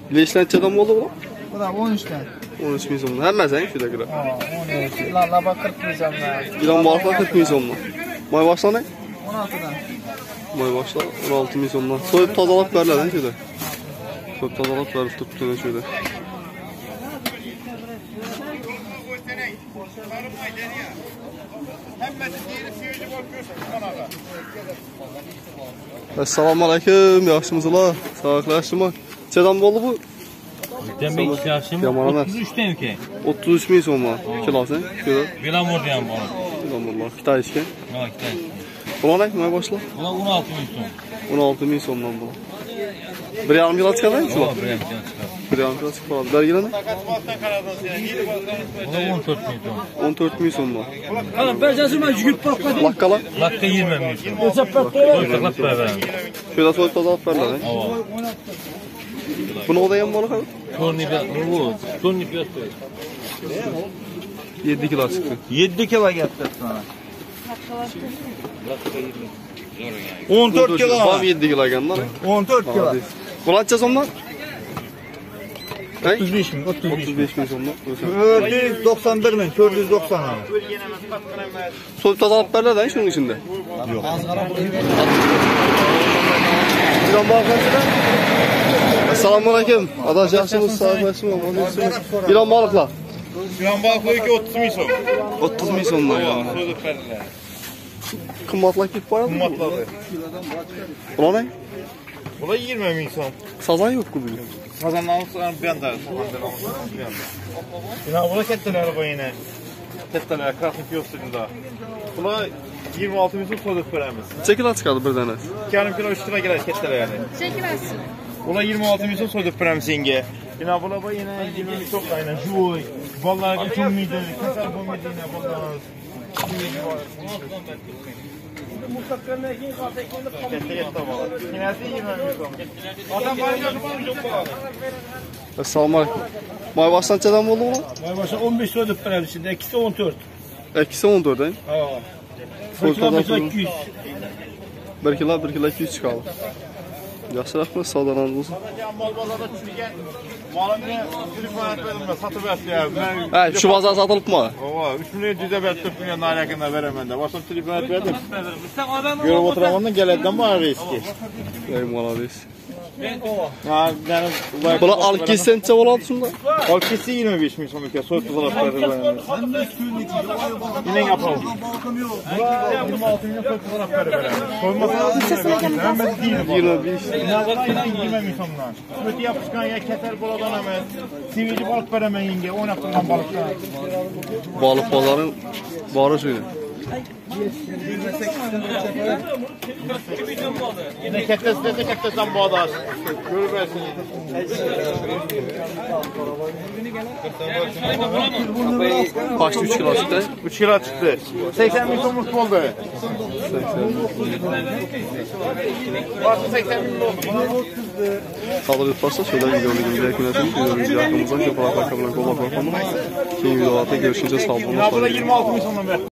Leşlençeden mi oldu bu? Bu da 13'ten. 13 bin somla. Hemen sen şurada kira. 13. Lallaba 40 bin somla. İlan balıklar 40 bin somla. May başla ne? 16'dan. May başla 16 bin somla. Soyup tazalap verirler lan şurada. Soyup tazalap verip tuttuğuna şurada. Assalamu aleyküm, yaxşımısınız? Sağlıqlaşdımı? Çədən oldu bu? Demek yaşım 33'ten ki. 33 min somla. Kilosu, şöyle. Bilamur diyen bana. Bilamurlar. Kitay işken. Ha Kitay. Buna ne? May başla? Buna 16 bin son. 16 min somla bu. Bir yarım kilo çıkar mı? Buna bir yarım kilo çıkar. Bir yarım kilo çıkar. Belgele ne? Buna 14 bin son. 14 min somla. Hanım ben sesime yüküp bakmadım. Lakkala? Lakka 20 bin son. Hesap bakmaya. Lakka verelim. Şöyle soyup tazalap verirler. Hava. Bunu odayan balık abi? Torni fiyat 7 kilo çıktı. 7 kilo getirdik sana. 14 kilo. Tam 7 kilo geldi lan. 14 kilo. Bulatacağız ondan. 35 bin. 35 bin sonunda. 491 bin. 490 abi. Soyup tazalap verirler de şunun içinde. Yok. İlan balıklar Assalamu aleyküm. Adaş yaxşımız, sağlıqlaşdımı? İlan balıqlar. İlan balıqlar 30 min son. 30 min sonuna yani. Soyduk verirler. Kımmatlar gidip bayağı mı? Kımmatladı. Buna ne? Bu da 20 min son. Sazan yok mu bugün? Kazanlarını bir anda. İnan bu da ketteler bu yine. Ketteler, kalkıp yok suyunda. Buna 26 min son soyduk veremiz. Çekil çıkardı bir tane. 2,5 kilo 3 lira gelir ketteler yani. Çekilmezsin. Buna 26 min son soyduk veremiz yenge. İnan buna bu yine 20 min çok da yine. Juy. Ballar için miydi? Kasar bu miydi yine ballar. Assalamu aleyküm. May başlan çədən oldu mu? May başa 15 soyduk benim içinde. İkisi 14. İkisi 14 değil. Ha. Soyup tazalap 200. 1 kilo 200 çıkalım. Yaxşı rəhmət, sağdan olsun. Malbazarda çürüyen malını trifayet verilmez, satı versin. Hə, şu bazar satılıp mı? Ova, 3 milyon cüzə ver, 4 milyon nailəkində verəmən də. Başım trifayet verdim. Görüb oturamanda gələkdən bana riski. Ey malades. Buna alıp gitsen çə oladı şunda? Alkesi 25 min son ülke, soğuk kızılap verir. Yine yapalım. Buna 26 milyon soğuk kızılap verir. Soymasına hemen değil bu. 25. İnavakıyla 20 min sondan. Öte yapışkan ya keser boladan hemen. Sivici balık veremem yenge, oynattırılan balıklar. Balık pazarın barı suyunu. Yine kettesinden bu adaş. Görür versin. Kaçtı 3 kilo çıktı? 3 kilo çıktı. 80 bin somuz oldu. 80 bin oldu. Sağlık yaparsa şöyle videoyu izlerken videoyu arkamızdan yapılan arkamdan kola bakalım. Şimdi videolarda görüşünce sağ olun. Yine burada 26 bin sondan ver.